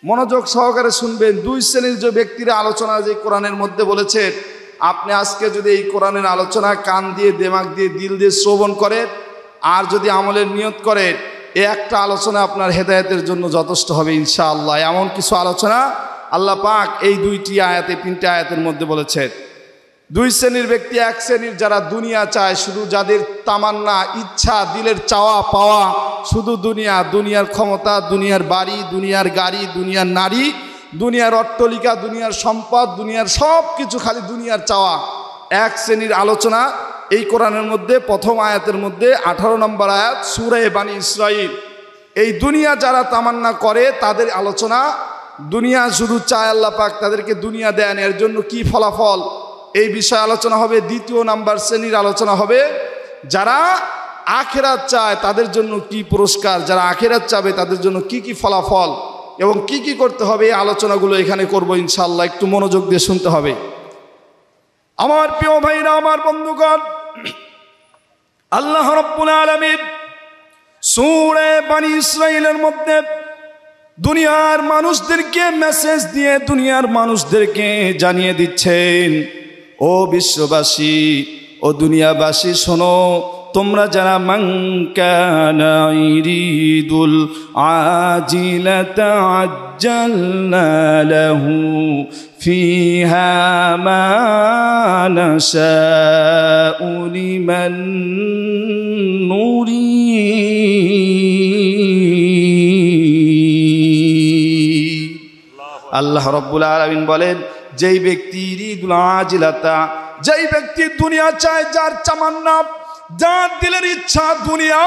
মনোযোগ সহকারে শুনবেন। দুই শ্রেণীর যে ব্যক্তিরা আলোচনা যে কোরআনের মধ্যে বলেছে, আপনি আজকে যদি এই কোরআনের আলোচনা কান দিয়ে, দিমাগ দিয়ে, দিল দিয়ে শ্রবণ করেন আর যদি আমলের নিয়ত করেন, এই একটা আলোচনা আপনার হেদায়েতের জন্য যথেষ্ট হবে ইনশাআল্লাহ। এমন কিছু আলোচনা আল্লাহ পাক এই দুইটি আয়াতে, তিনটি আয়াতের মধ্যে বলেছেন। দুই শ্রেণীর ব্যক্তি, এক শ্রেণীর যারা দুনিয়া চায়, শুধু যাদের তামান্না, ইচ্ছা, দিলের চাওয়া পাওয়া শুধু দুনিয়া, দুনিয়ার ক্ষমতা, দুনিয়ার বাড়ি, দুনিয়ার গাড়ি, দুনিয়ার নারী, দুনিয়ার অট্টালিকা, দুনিয়ার সম্পদ, দুনিয়ার সব কিছু, খালি দুনিয়ার চাওয়া। এক শ্রেণীর আলোচনা এই কোরআনের মধ্যে প্রথম আয়াতের মধ্যে 18 নম্বর আয়াত সূরা বানী ইসরাঈল। এই দুনিয়া যারা তামান্না করে তাদের আলোচনা। দুনিয়া শুধু চায় আল্লাহ পাক তাদেরকে দুনিয়া দেন, এর জন্য কি ফলাফল, এই বিষয়ে আলোচনা হবে। দ্বিতীয় নাম্বার শ্রেণীর আলোচনা হবে যারা আখিরাত চায় তাদের জন্য কি পুরস্কার, যারা আখিরাত চাবে তাদের জন্য কি কি ফলাফল এবং কি কি করতে হবে, এই আলোচনাগুলো এখানে করব ইনশাআল্লাহ। একটু মনোযোগ দিয়ে শুনতে হবে আমার প্রিয় ভাইরা, আমার বন্ধুগণ। আল্লাহ রাব্বুল আলামিন সূরা বনী ইসরাঈলের মধ্যে দুনিয়ার মানুষদেরকে মেসেজ দিয়ে দুনিয়ার মানুষদেরকে জানিয়ে দিচ্ছেন, ও বিশ্ববাসী, ও দুনিয়াবাসী, শোনো, তোমরা যারা মান কানা ইরিদুল আজিলাতা আজ্জালনা লাহু ফিহা মা নাশাউ লিমান নুরিদ। আল্লাহ রাব্বুল আলামিন বলেন, যেই ব্যক্তি ইরিদুল আজিলাতা, যেই ব্যক্তি দুনিয়া চায়, যার তামান্না, যার দিলের ইচ্ছা দুনিয়া,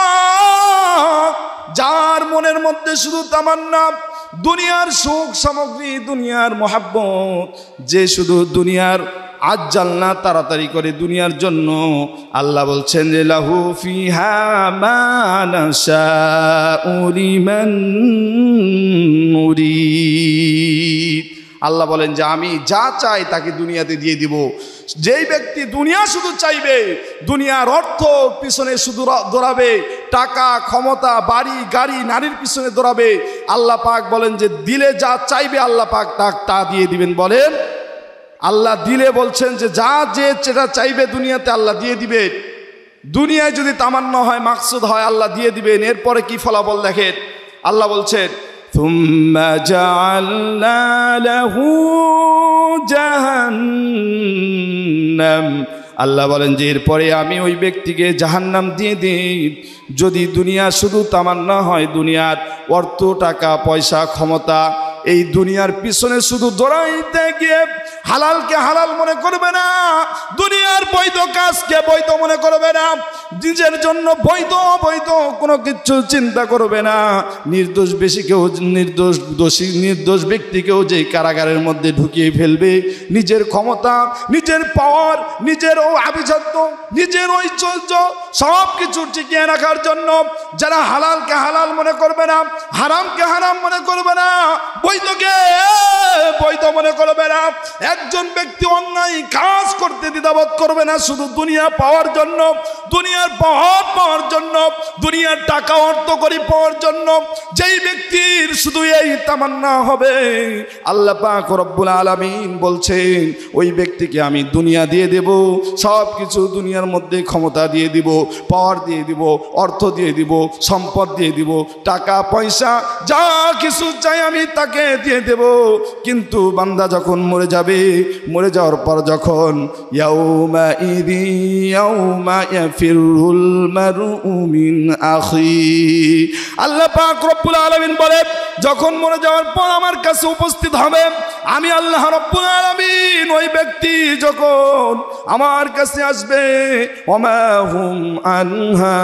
যার মনের মধ্যে শুধু তামান্না দুনিয়ার সুখ সামগ্রী, দুনিয়ার মোহাব্বত, যে শুধু দুনিয়ার আজ্জালনা তাড়াতাড়ি করে দুনিয়ার জন্য, আল্লাহ বলছেন যে লাহু ফিহা মা নাশাউ লিমান নুরিদ। আল্লাহ বলেন যে আমি যা চাই তাকে দুনিয়াতে দিয়ে দিব। যেই ব্যক্তি দুনিয়া শুধু চাইবে, দুনিয়ার অর্থ পিছনে শুধু দৌড়াবে, টাকা, ক্ষমতা, বাড়ি, গাড়ি, নারীর পিছনে দৌড়াবে, আল্লাহ পাক বলেন যে দিলে যা চাইবে আল্লাহ পাক তা দিয়ে দিবেন। বলেন আল্লাহ দিলে বলছেন যে যা যে যেটা চাইবে দুনিয়াতে আল্লাহ দিয়ে দিবে। দুনিয়ায় যদি তামান্না হয়, মাকসুদ হয়, আল্লাহ দিয়ে দিবেন। এরপরে কি ফলাফল দেখেন, আল্লাহ বলছেন থুম্মা জাআলনা লাহু জাহান্নাম। আল্লাহ বলেন যে এরপরে আমি ওই ব্যক্তিকে জাহান্নাম দিয়ে দিই। যদি দুনিয়া শুধু তামান্না হয়, দুনিয়ার অর্থ, টাকা, পয়সা, ক্ষমতা, এই দুনিয়ার পিছনে শুধু দৌড়াইতে গিয়ে হালালকে হালাল মনে করবে না, দুনিয়ার বৈধ কাজকে বৈধ মনে করবে না, নিজের জন্য বৈধ অবৈধ কোনো কিছু চিন্তা করবে না, নির্দোষ নির্দোষ ব্যক্তিকেও যেই কারাগারের মধ্যে ঢুকিয়ে ফেলবে, নিজের ক্ষমতা, নিজের পাওয়ার, নিজের আভিজাত্য, নিজের ঐশ্বর্য সব কিছু টিকিয়ে রাখার জন্য যারা হালালকে হালাল মনে করবে না, হারামকে হারাম মনে করবে না, বৈধকে বৈধ মনে করবে না, একজন ব্যক্তি অন্যায় কাজ করতে দ্বিধাবোধ করবে না শুধু দুনিয়া পাওয়ার জন্য, দুনিয়ার পাওয়ার পাওয়ার জন্য, দুনিয়ার টাকা অর্থ করি পাওয়ার জন্য। যেই ব্যক্তির শুধু এই তামান্না হবে, আল্লাহ পাক রব্বুল আলামিন বলছেন ওই ব্যক্তিকে আমি দুনিয়া দিয়ে দেব, সব কিছু দুনিয়ার মধ্যে ক্ষমতা দিয়ে দিব, পাওয়ার দিয়ে দিব, অর্থ দিয়ে দিব, সম্পদ দিয়ে দিব, টাকা পয়সা যা কিছু চাই আমি তাকে দিয়ে দেব। কিন্তু বান্দা যখন মরে যাবে, মরে যাওয়ার পর যখন ইয়াউমা ইদি ইয়াউমা ইয়াফিরুল মারউ মিন আখি, আল্লাহ পাক রব্বুল আলামিন বলে যখন মরে যাওয়ার পর আমার কাছে উপস্থিত হবে, আমি আল্লাহ রব্বুল আলামিন ওই ব্যক্তি যখন আমার কাছে আসবে, ওমা হুম আনহা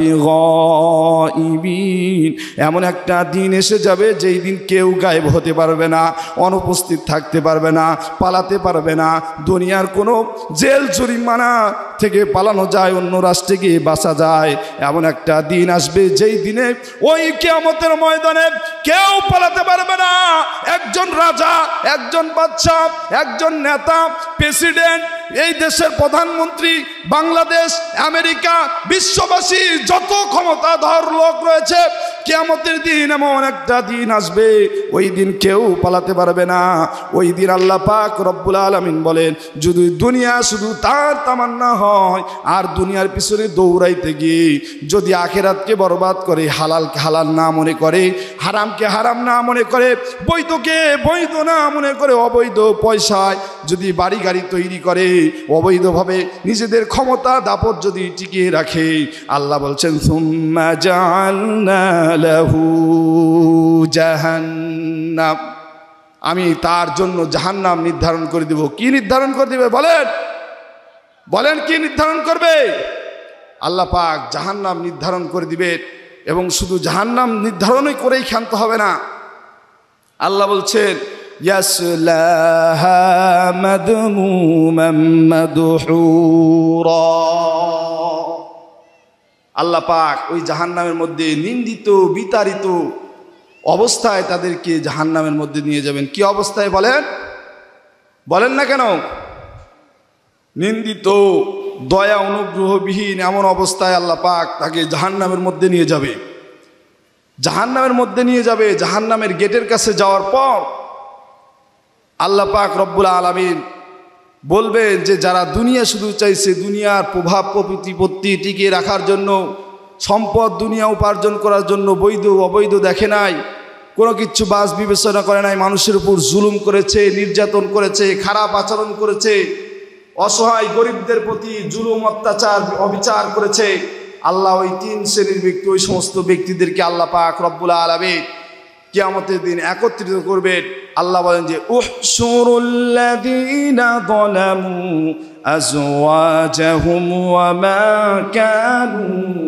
বিগাইবিন, এমন একটা দিন এসে যাবে যেই দিন কেউ গায়েব হতে পারবে না, অনুপস্থিত থাকতে পারবে না, পালাতে পারবে না। দুনিয়ার কোনো জেল জরিমানা থেকে পালানো যায়, অন্য রাষ্ট্রে গিয়ে বাঁচা যায়, এমন একটা দিন আসবে যেই দিনে ওই কিয়ামতের ময়দানে কেউ পালাতে পারবে না। একজন রাজা, একজন বাদশা, একজন নেতা, প্রেসিডেন্ট, এই দেশের প্রধানমন্ত্রী, বাংলাদেশ, আমেরিকা, বিশ্ববাসী যত ক্ষমতাধর লোক রয়েছে কিয়ামতের দিন এমন একটা দিন আসবে, ওই দিন কেউ পালাতে পারবে না। ওই দিন আল্লাহ পাক রব্বুল আলামিন বলেন, যদি দুনিয়া শুধু তার তামান্না হয় আর দুনিয়ার পিছনে দৌড়াইতে গিয়ে যদি আখিরাতকে বরবাদ করে, হালালকে হালাল না মনে করে, হারামকে হারাম না মনে করে, বৈধকে বৈধ না মনে করে, অবৈধ পয়সায় যদি বাড়ি গাড়ি তৈরি করে, অবৈধভাবে নিজেদের ক্ষমতা দাপট যদি টিকিয়ে রাখে, আল্লাহ বলছেন সুম্মা জাআলনা লাহু জাহান্নাম, আমি তার জন্য জাহান্নাম নির্ধারণ করে দেব। কি নির্ধারণ করে দিবে বলেন? বলেন কি নির্ধারণ করবে? আল্লাহ পাক জাহান্নাম নির্ধারণ করে দিবে। এবং শুধু জাহান্নাম নির্ধারণই করেই ক্ষান্ত হবে না, আল্লাহ বলছেন ইয়াসলাহা মাদমুমান মাদহুরা, আল্লাহ পাক ওই জাহান্নামের মধ্যে নিন্দিত বিতাড়িত অবস্থায় তাদেরকে জাহান্নামের মধ্যে নিয়ে যাবেন। কি অবস্থায় বলেন? বলেন না কেন? নিন্দিত, দয়া অনুগ্রহবিহীন এমন অবস্থায় আল্লাহ পাক তাকে জাহান্নামের মধ্যে নিয়ে যাবে। জাহান্নামের মধ্যে নিয়ে যাবে। জাহান্নামের গেটের কাছে যাওয়ার পর আল্লাহ পাক রব্বুল আলামিন বলবেন যে যারা দুনিয়া শুধু চাইছে, দুনিয়ার প্রভাব প্রতিপত্তি টিকিয়ে রাখার জন্য, সম্পদ দুনিয়া উপার্জন করার জন্য বৈধ অবৈধ দেখে নাই, কোনো কিছু বাস বিবেচনা করে নাই, মানুষের উপর জুলুম করেছে, নির্যাতন করেছে, খারাপ আচরণ করেছে, অসহায় গরিবদের প্রতি জুলুম অত্যাচার অবিচার করেছে, আল্লাহ ওই তিন শ্রেণীর ব্যক্তি, ওই সমস্ত ব্যক্তিদেরকে আল্লাহ পাক রব্বুল আলামিন কিয়ামতের দিন একত্রিত করবেন। আল্লাহ বলেন যে উহশুরুল্লাযীনা যালামু আযওয়াজাহুম ওয়া মা কানু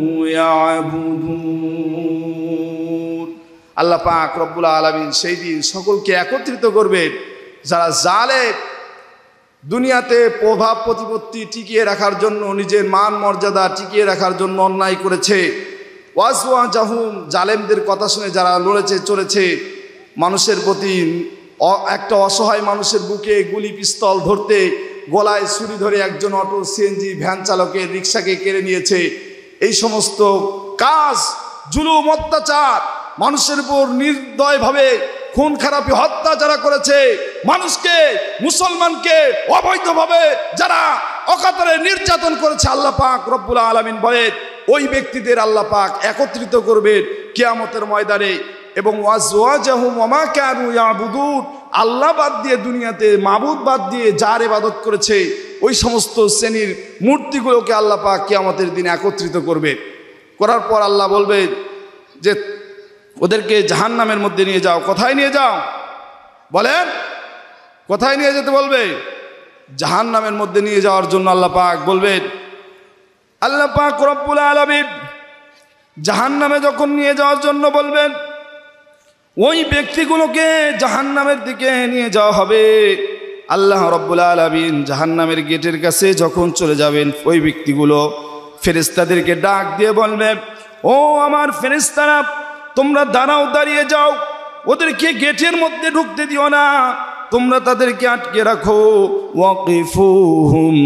ইয়াবুদুন। আল্লাহ পাক রব্বুল আলামিন সেই দিন সকলকে একত্রিত করবেন যারা জালেম, দুনিয়াতে প্রভাব প্রতিপত্তি টিকিয়ে রাখার জন্য, নিজের মান মর্যাদা টিকিয়ে রাখার জন্য অন্যায় করেছে। ওয়াজওয়াজাহুম, জালেমদের কথা শুনে যারা লড়েছে চলেছে, মানুষের প্রতি একটা অসহায় মানুষের বুকে গুলি পিস্তল ধরতে, গলায় ছুরি ধরে একজন অটো সিএনজি ভ্যান চালকের রিক্সাকে কেড়ে নিয়েছে, এই সমস্ত কাজ, জুলুম অত্যাচার, মানুষের উপর নির্দয়ভাবে খুন খারাপি হত্যা যারা করেছে, মানুষকে মুসলমানকে অবৈধভাবে যারা অকাতরে নির্যাতন করেছে, আল্লাহ পাক রব্বুল আলামিন বলেন ওই ব্যক্তিদের আল্লাহ পাক একত্রিত করবেন কিয়ামতের ময়দানে। এবং ওয়াজওয়াজাহুম ওয়া মা কানু ইয়াবুদুন, আল্লাহ বাদ দিয়ে দুনিয়াতে মাবুদ বাদ দিয়ে যার ইবাদত করেছে, ওই সমস্ত শ্রেণীর মূর্তিগুলোকে আল্লাহ পাক কিয়ামতের দিনে একত্রিত করবে। করার পর আল্লাহ বলবে যে ওদেরকে জাহান্নামের মধ্যে নিয়ে যাও। কোথায় নিয়ে যাও বলেন? কোথায় নিয়ে যেতে বলবে? জাহান্নামের মধ্যে নিয়ে যাওয়ার জন্য আল্লাহ পাক বলবেন। আল্লাহ পাক রব্বুল আলামিন জাহান্নামে যখন নিয়ে যাওয়ার জন্য বলবেন, ওই ব্যক্তিগুলোকে জাহান্নামের দিকে নিয়ে যাওয়া হবে। আল্লাহ রব্বুল আলামিন জাহান্নামের গেটের কাছে যখন চলে যাবেন, ওই ব্যক্তিগুলো ফেরেশতাদেরকে ডাক দিয়ে বলবে, ও আমার ফেরেশতারা, তোমরা দাঁড়াও, দাঁড়িয়ে যাও, ওদেরকে গেটের মধ্যে ঢুকতে দিও না, তোমরা তাদেরকে আটকে রাখো। ওয়াকিফুহুম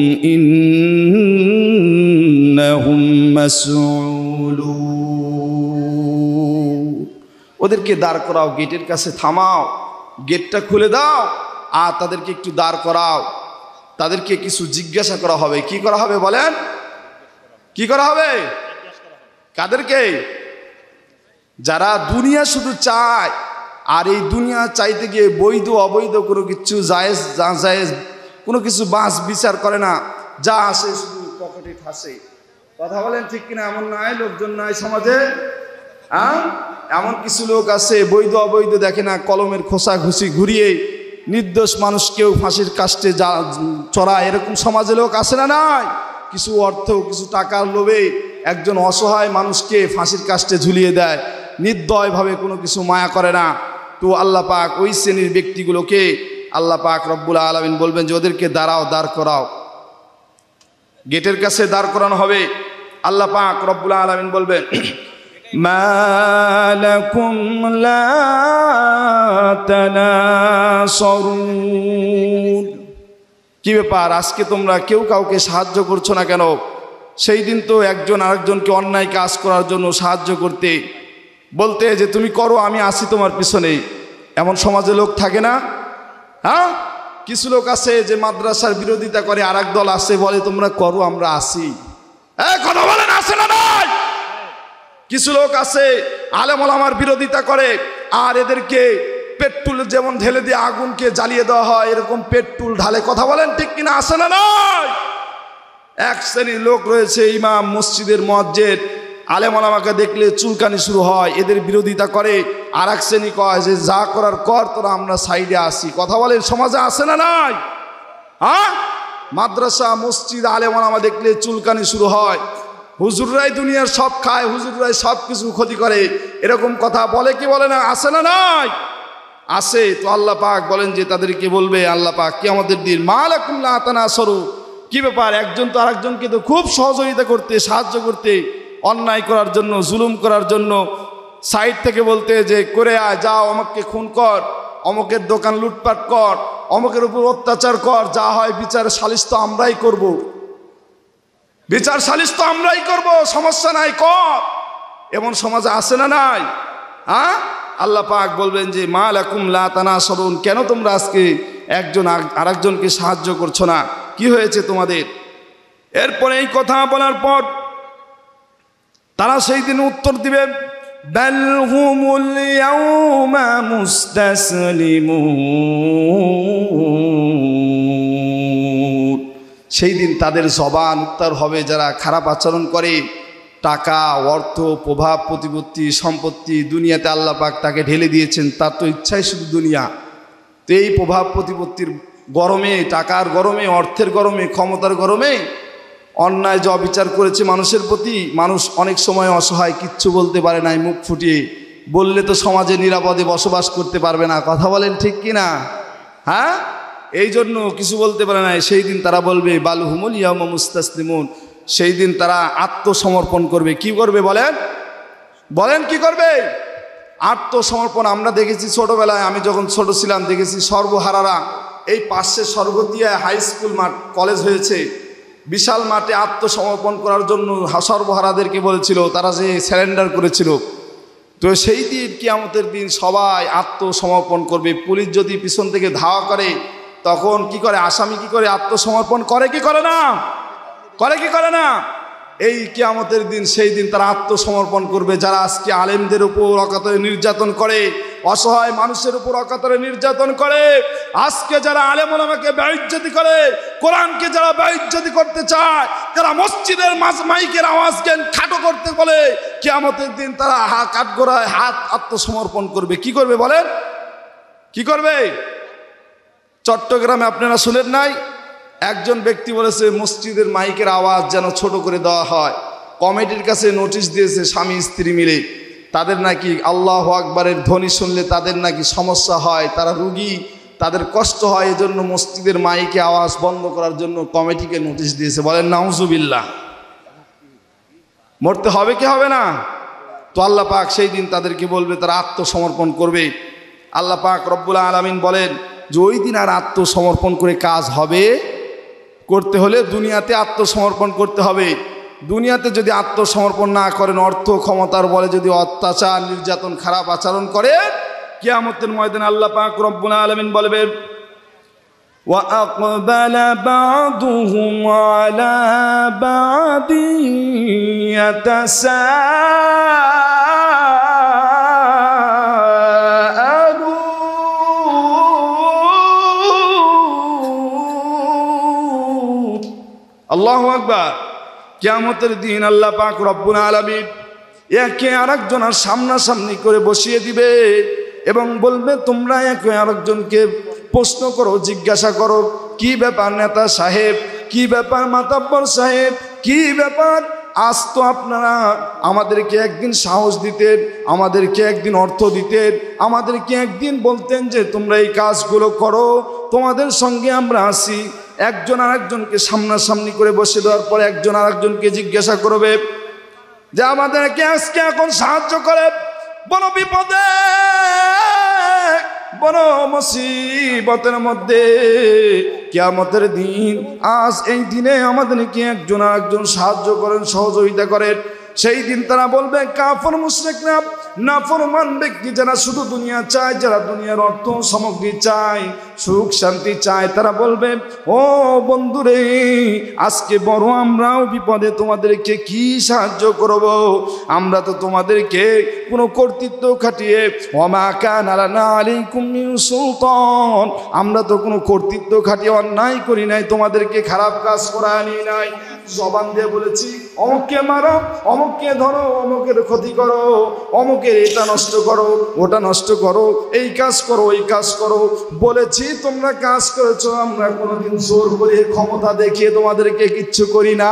ইন্নাহুম মাসউলুন, ওদেরকে দাঁড় করাও, গেটের কাছে থামাও, গেটটা খুলে দাও, আর তাদেরকে একটু দাঁড় করাও, তাদেরকে কিছু জিজ্ঞাসা করা হবে। কি করা হবে বলেন? কি করা হবে? কাদেরকে? যারা দুনিয়া শুধু চায়, আর এই দুনিয়া চাইতে গিয়ে বৈধ অবৈধ কোনো কিছু জায়েজ জায়েজ কোনো কিছু বাস বিচার করে না, যা আসে শুধু পকেটে ঠাসে। কথা বলেন ঠিক কিনা? এমন নাই লোকজন নাই সমাজে? হ্যাঁ, এমন কিছু লোক আছে বৈধ অবৈধ দেখে না, কলমের খোসা ঘুষি ঘুরিয়ে নির্দোষ মানুষকেও ফাঁসির কাস্টে চড়ায়, এরকম সমাজে লোক আসে না? নাই? কিছু অর্থ কিছু টাকার লোভে একজন অসহায় মানুষকে ফাঁসির কাস্টে ঝুলিয়ে দেয়, নির্দয়ভাবে কোনো কিছু মায়া করে না। তো আল্লাহ পাক ওই শ্রেণীর ব্যক্তিগুলোকে আল্লাহ পাক রব্বুল আলামিন বলবেন যে ওদেরকে দাঁড়াও, দাঁড় করাও, গেটের কাছে দাঁড় করানো হবে। আল্লাহ পাক রব্বুল আলামিন বলবেন, মা লাকুম লা তানাসরুন, কি ব্যাপার, আজকে তোমরা কেউ কাউকে সাহায্য করছো না কেন? সেই দিন তো একজন আরেকজনকে অন্যায় কাজ করার জন্য সাহায্য করতে, বলতে যে তুমি করো, আমি আসি তোমার পিছনে। এমন সমাজে লোক থাকে না? হ্যাঁ, কিছু লোক আছে যে মাদ্রাসার বিরোধিতা করে, আর এক দল আছে বলে তোমরা করো আমরা আসি। কথা বলেন, আসে না নাই? কিছু লোক আছে আলেম ওলামার বিরোধিতা করে, আর এদেরকে পেট্রোল যেমন ঢেলে দিয়ে আগুনকে জ্বালিয়ে দেওয়া হয়, এরকম পেট্রোল ঢালে। কথা বলেন ঠিক কিনা? আসে না নাই? এক শ্রেণীর লোক রয়েছে ইমাম, মসজিদের মুয়াজ্জিন, আলেম ওলামাকে দেখলে চুলকানি শুরু হয়, এদের বিরোধিতা করে। আর এক শ্রেণী কয় যে যা করার কর, তোরা আমরা সাইডে আসি। কথা বলেন, সমাজে আসে না নাই? হ্যাঁ, মাদ্রাসা মসজিদ আলেম ওলামা দেখলে চুলকানি শুরু হয়, হুজুররাই দুনিয়ার সব খায়, হুজুররাই সব কিছু ক্ষতি করে, এরকম কথা বলে কি বলে না? আসে না নাই? আসে। তো আল্লাহ পাক বলেন যে তাদেরকে বলবে আল্লাহ পাক কিয়ামতের দিন, মা লাকুম লা তানাসারু, কি ব্যাপার? একজন তো আরেকজনকে তো খুব সহযোগিতা করতে, সাহায্য করতে, অন্যায় করার জন্য, জুলুম করার জন্য সাইড থেকে বলতে যে করে আয়, যাও আমাকে খুন কর, অমুকের দোকান লুটপাট কর, অমুকের উপর অত্যাচার কর, যা হয় বিচার সালিশ তো আমরাই করব, বিচার সালিশ তো আমরাই করব, সমস্যা নাই, কর। এমন সমাজে আসে না নাই? হ্যাঁ, আল্লাহ পাক বলবেন যে মা লাকুম লা তানাসারুন, কেন তোমরা আজকে একজন আরেকজনকে সাহায্য করছো না? কি হয়েছে তোমাদের? এরপরে এই কথা বলার পর তারা সেই দিন উত্তর দিবে, বাল হুমুল ইয়াউমা মুস্তাসলিমুন, সেই দিন তাদের জবান উত্তর হবে যারা খারাপ আচরণ করে, টাকা, অর্থ, প্রভাব, প্রতিপত্তি, সম্পত্তি দুনিয়াতে আল্লাহ পাক তাকে ঢেলে দিয়েছেন, তার তো ইচ্ছাই শুধু দুনিয়া। তো এই প্রভাব প্রতিপত্তির গরমে, টাকার গরমে, অর্থের গরমে, ক্ষমতার গরমে অন্যায় যে অবিচার করেছে মানুষের প্রতি, মানুষ অনেক সময় অসহায়, কিচ্ছু বলতে পারে না, মুখ ফুটিয়ে বললে তো সমাজে নিরাপদে বসবাস করতে পারবে না। কথা বলেন ঠিক কিনা? হ্যাঁ, এই জন্য কিছু বলতে পারে না। সেই দিন তারা বলবে বাল হুমুল ইয়াউমা মুস্তাসলিমুন, সেই দিন তারা আত্মসমর্পণ করবে। কি করবে বলেন? বলেন কি করবে? আত্মসমর্পণ। আমরা দেখেছি ছোটবেলায়, আমি যখন ছোট ছিলাম দেখেছি সর্বহারারা এই পাশে স্বর্গতিয়া হাই স্কুল মাঠ, কলেজ হয়েছে, বিশাল মাঠে আত্মসমর্পণ করার জন্য সর্বহারাদেরকে বলেছিল, তারা যে স্যারেন্ডার করেছিল। তো সেই দিন কিয়ামতের দিন সবাই আত্মসমর্পণ করবে। পুলিশ যদি পিছন থেকে ধাওয়া করে তখন কি করে? আসামি কি করে? আত্মসমর্পণ করে কি করে না? করে কি করে না? এই কিয়ামতের দিন সেই দিন তারা আত্মসমর্পণ করবে। যারা আজকে আলেমদের উপর অকাতরে নির্যাতন করে, অসহায় মানুষের উপর অকাতরে নির্যাতন করে, আজকে যারা আলেম ওলামাকে বেইজ্জতি করে, কোরআনকে যারা বেইজ্জতি করতে চায়, যারা মসজিদের মাইকের আওয়াজ জ্ঞান খাটো করতে বলে, কিয়ামতের দিন তারা কাঠগড়ায় হাত আত্মসমর্পণ করবে। কি করবে বলেন? কি করবে? চট্টগ্রামে আপনারা শুনেন নাই, একজন ব্যক্তি বলেছে মসজিদের মাইকের আওয়াজ যেন ছোট করে দেওয়া হয়। কমিটির কাছে নোটিশ দিয়েছে স্বামী স্ত্রী মিলে, তাদের নাকি আল্লাহু আকবারের ধ্বনি শুনলে তাদের নাকি সমস্যা হয়, তারা রুগী, তাদের কষ্ট হয়, এজন্য মসজিদের মাইকে আওয়াজ বন্ধ করার জন্য কমিটিকে নোটিশ দিয়েছে। বলেন নাউজুবিল্লাহ। মরতে হবে কি হবে না? তো আল্লাহ পাক সেই দিন তাদেরকে বলবে, তারা আত্মসমর্পণ করবে। আল্লাহ পাক রব্বুল আলামিন বলেন যে ওই দিন আর আত্মসমর্পণ করে কাজ হবে? করতে হলে দুনিয়াতে আত্মসমর্পণ করতে হবে। দুনিয়াতে যদি আত্মসমর্পণ না করেন, অর্থ ক্ষমতার বলে যদি অত্যাচার, নির্যাতন, খারাপ আচরণ করে, কিয়ামতের ময়দানে আল্লাহ পাক রব্বুল আলামিন বলবেন ওয়া আকবালা বা'দুহুম আলা বা'দিন ইয়াতাসাআলুন। আল্লাহু আকবার। কিয়ামতের দিন আল্লাহ পাক রব্বুল আলামিন একে আরেকজনের সামনাসামনি করে বসিয়ে দিবে এবং বলবে তোমরা একে আরেকজনকে প্রশ্ন করো, জিজ্ঞাসা করো, কি ব্যাপার নেতা সাহেব, কি ব্যাপার মাতাব্বর সাহেব, কি ব্যাপার? আজ তো আপনারা আমাদেরকে একদিন সাহস দিতেন, আমাদেরকে একদিন অর্থ দিতেন, আমাদেরকে একদিন বলতেন যে তোমরা এই কাজগুলো করো, তোমাদের সঙ্গে আমরা আসি। একজন আরেকজনকে সামনাসামনি করে বসে দেওয়ার পরে একজন আরেকজনকে জিজ্ঞাসা করবে যে আমাদেরকে আজকে এখন সাহায্য করে, বড় বিপদে, বড় মুসিবতের মধ্যে, কিয়ামতের দিন, আজ এই দিনে আমাদেরকে একজন আরেকজন সাহায্য করেন, সহযোগিতা করেন। সেই দিন তারা বলবে, কাফের মুশরিকরা নাফরমান ব্যক্তি যারা শুধু দুনিয়া চায়, যারা দুনিয়ার অর্থ সামগ্রী চায়, সুখ শান্তি চায়, তারা বলবে ও বন্ধুরে আজকে বড় আমরাও বিপদে, তোমাদেরকে কি সাহায্য করব? আমরা তো তোমাদেরকে কোনো কর্তৃত্ব খাটিয়ে ওমা কানা লানা আলাইকুম মিন সুলতান, আমরা তো কোনো কর্তৃত্ব খাটিয়ে অন্যায় করি নাই, তোমাদেরকে খারাপ কাজ করা আনি নাই। জবান দিয়ে বলেছি অমুককে মারো, অমুককে ধরো, অমুকের ক্ষতি করো, অমুকের এটা নষ্ট করো, ওটা নষ্ট করো, এই কাজ করো, ওই কাজ করো, বলেছি তোমরা কাজ করেছো। আমরা কোনোদিন জোর করে ক্ষমতা দেখিয়ে তোমাদেরকে কিচ্ছু করি না।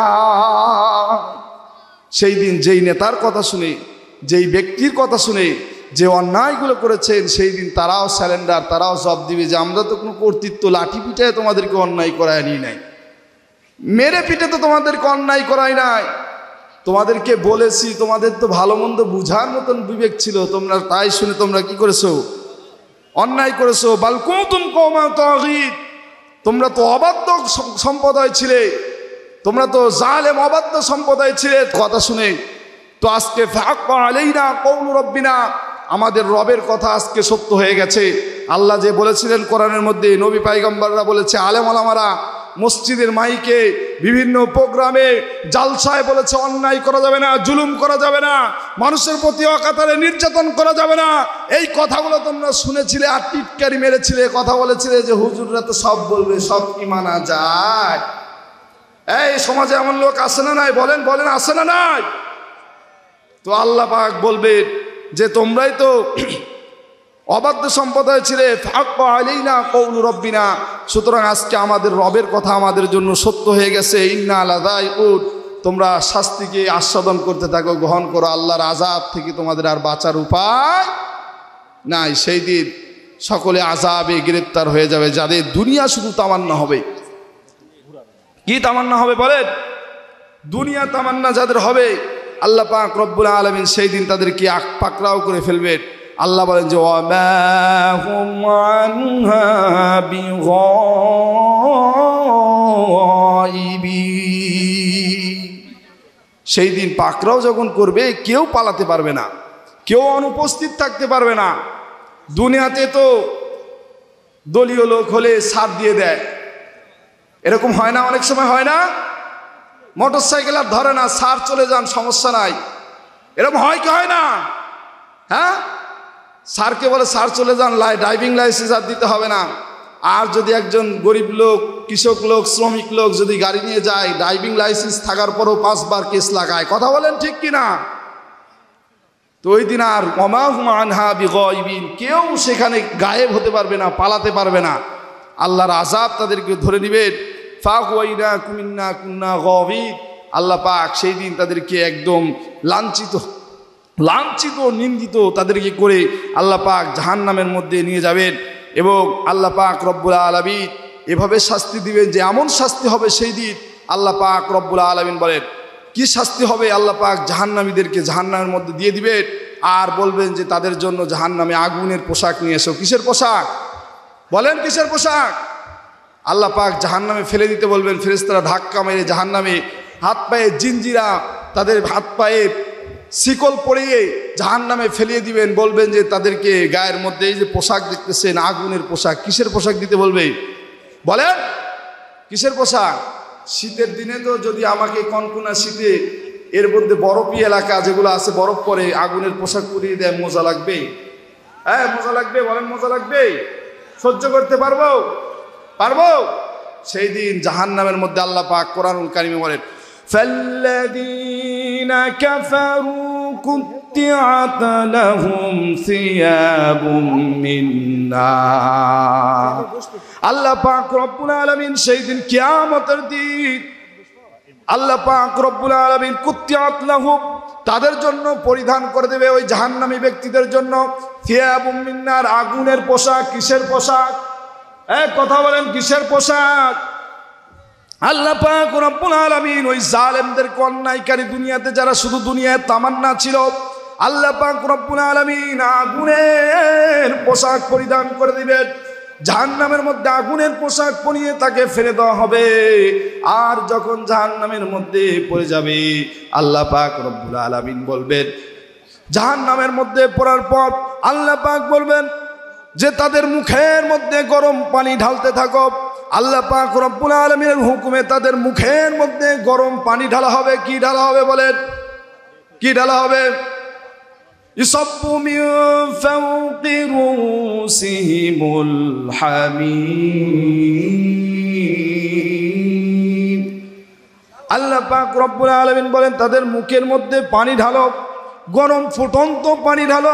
সেই দিন যেই নেতার কথা শুনে, যেই ব্যক্তির কথা শুনে যে অন্যায়গুলো করেছেন, সেই দিন তারাও স্যালেন্ডার, তারাও জবাব দিবে যে আমরা তো কোনো কর্তৃত্ব লাঠি পিটায় তোমাদেরকে অন্যায় করায় নিই নাই, মেরে পিঠে তো তোমাদেরকে অন্যায় করাই নাই, তোমাদেরকে বলেছি, তোমাদের তো ভালো মন্দ বুঝার মতন বিবেক ছিল, তোমরা তাই শুনে তোমরা কি করেছো? অন্যায় করেছো। বাল কুনতুম কওমান তাগীত, তোমরা তো অবাধ্য সম্প্রদায় ছিলে, তোমরা তো জালেম অবাধ্য সম্প্রদায় ছিলে। কথা শুনে তো আজকে ফাক্কা আলাইনা কওলু রাব্বিনা, আমাদের রবের কথা আজকে সত্য হয়ে গেছে। আল্লাহ যে বলেছিলেন কোরআনের মধ্যে, নবী পয়গম্বররা বলেছে, আলেম ওলামারা মসজিদের মাইকে বিভিন্ন প্রোগ্রামে জালসায় বলেছে অন্যায় করা যাবে না, জুলুম করা যাবে না, মানুষের প্রতি অকাতরে নির্যাতন করা যাবে না। এই কথাগুলো তোমরা শুনেছিলে আর টিটকারি মেরেছিলে, কথা বলেছিলে যে হুজুররা তো সব বলবে, সব কি মানা যায়? এই সমাজে এমন লোক আছে না নাই? বলেন বলেন, আছে না নাই? তো আল্লাহ পাক বলবে যে তোমরাই তো অবাধ্য সম্প্রদায় ছিলে, ফাক্কা আলাইনা কওলু রাব্বিনা, সুতরাং আজকে আমাদের রবের কথা আমাদের জন্য সত্য হয়ে গেছে। ইন্না লাযাইকুন, তোমরা শাস্তিকে আস্বাদন করতে থাকো, গ্রহণ করো, আল্লাহর আযাব থেকে তোমাদের আর বাঁচার উপায় নাই। সেই দিন সকলে আযাবে গ্রেফতার হয়ে যাবে, যাদের দুনিয়া শুধু তামান্না হবে। কি তামান্না হবে বলেন? দুনিয়া তামান্না যাদের হবে, আল্লাহ পাক রব্বুল আলামিন সেই দিন তাদেরকে পাকড়াও করে ফেলবেন। আল্লাহ বলেন যে ওয়ামা হুম আনহা বিগাইবিন, সেই দিন পাকড়াও যখন করবে কেউ পালাতে পারবে না, কেউ অনুপস্থিত থাকতে পারবে না। দুনিয়াতে তো দলীয় লোক হলে ছাড় দিয়ে দেয়, এরকম হয় না? অনেক সময় হয় না? মোটর সাইকেল আর ধরে না, ছাড় চলে যান, সমস্যা নাই, এরকম হয় কি হয় না? হ্যাঁ, স্যারকে বলে স্যার চলে যান, ড্রাইভিং লাইসেন্স আর দিতে হবে না। আর যদি একজন গরিব লোক, কৃষক লোক, শ্রমিক লোক যদি গাড়ি নিয়ে যায়, ড্রাইভিং লাইসেন্স থাকার পরও 5 বার কেস লাগায়। কথা বলেন ঠিক কিনা? তো ওই দিন আর ওয়ামা হুম আনহা বিগাইবিন, কেউ সেখানে গায়েব হতে পারবে না, পালাতে পারবে না। আল্লাহর আযাব তাদেরকে ধরে নেবেন। ফাগওয়াইনাকুম ইন্না কুন্না গাওয়িন, আল্লাহ পাক সেই দিন তাদেরকে একদম লাঞ্ছিত নিন্দিত তাদেরকে করে আল্লাহ পাক জাহান্নামের মধ্যে নিয়ে যাবেন। এবং আল্লাহ পাক রব্বুল আলামিন এভাবে শাস্তি দিবেন যে এমন শাস্তি হবে সেই দিন। আল্লাহ পাক রব্বুল আলামিন বলেন কি শাস্তি হবে? আল্লাহ পাক জাহান্নামীদেরকে জাহান্নামের মধ্যে দিয়ে দিবেন আর বলবেন যে তাদের জন্য জাহান্নামে আগুনের পোশাক নিয়ে এসো। কিসের পোশাক বলেন? কিসের পোশাক? আল্লাহ পাক জাহান্নামে ফেলে দিতে বলবেন। ফেরেশতারা ধাক্কা মেরে জাহান্নামে হাত পায়ে জিঞ্জিরা, তাদের হাত পায়ে শিকল পরিয়ে জাহান্নামে ফেলিয়ে দিবেন। বলবেন যে তাদেরকে গায়ের মধ্যে এই যে পোশাক দেখতেছেন আগুনের পোশাক, কিসের পোশাক দিতে বলবে? বলেন কিসের পোশাক? শীতের দিনে তো যদি আমাকে কনকনা শীতে এর মধ্যে বরফি এলাকা যেগুলো আছে বরফ পরে আগুনের পোশাক পরিয়ে দেয়, মজা লাগবে? হ্যাঁ মজা লাগবে। বলেন মজা লাগবে? সহ্য করতে পারবো? পারবো? সেই দিন জাহান্নামের মধ্যে আল্লাহ পাক কোরআনুল কারীমে বলেন ফাল্লাযীনা কাফারু কুত্তিআত লাহুম সিয়াবুম মিন নার। আল্লাহ পাক রব্বুল আলামিন সেই দিন কিয়ামতের দিন আল্লাহ পাক রব্বুল আলামিন কুত্তিআত লাহুম তাদের জন্য পরিধান করে দেবে ওই জাহান্নামী ব্যক্তিদের জন্য সিয়াবুম মিন নার, আগুনের পোশাক। কিসের পোশাক? কথা বলেন কিসের পোশাক? আল্লাহ পাক রব্বুল আলামিন ওই জালেমদের অন্যায়কারী দুনিয়াতে যারা শুধু দুনিয়ায় তামান্না ছিল, আল্লাহ পাক রব্বুল আলামিন আগুনের পোশাক পরিধান করে দিবেন। জাহান্নামের মধ্যে আগুনের পোশাক পরিয়ে তাকে ফেলে দেওয়া হবে। আর যখন জাহান্নামের মধ্যে পড়ে যাবে আল্লাহ পাক রব্বুল আলামিন বলবেন জাহান্নামের মধ্যে পড়ার পর আল্লাহ পাক বলবেন যে তাদের মুখের মধ্যে গরম পানি ঢালতে থাকো। আল্লাহ পাক রব্বুল আলামিনের হুকুমে তাদের মুখের মধ্যে গরম পানি ঢালা হবে। কি ঢালা হবে বলেন? কি ঢালা হবে? ইসাব্বু মিন ফাওকি রুসিহিমুল হামিম। আল্লাহ পাক রব্বুল আলামিন বলেন তাদের মুখের মধ্যে পানি ঢালো, গরম ফুটন্ত পানি ঢালো।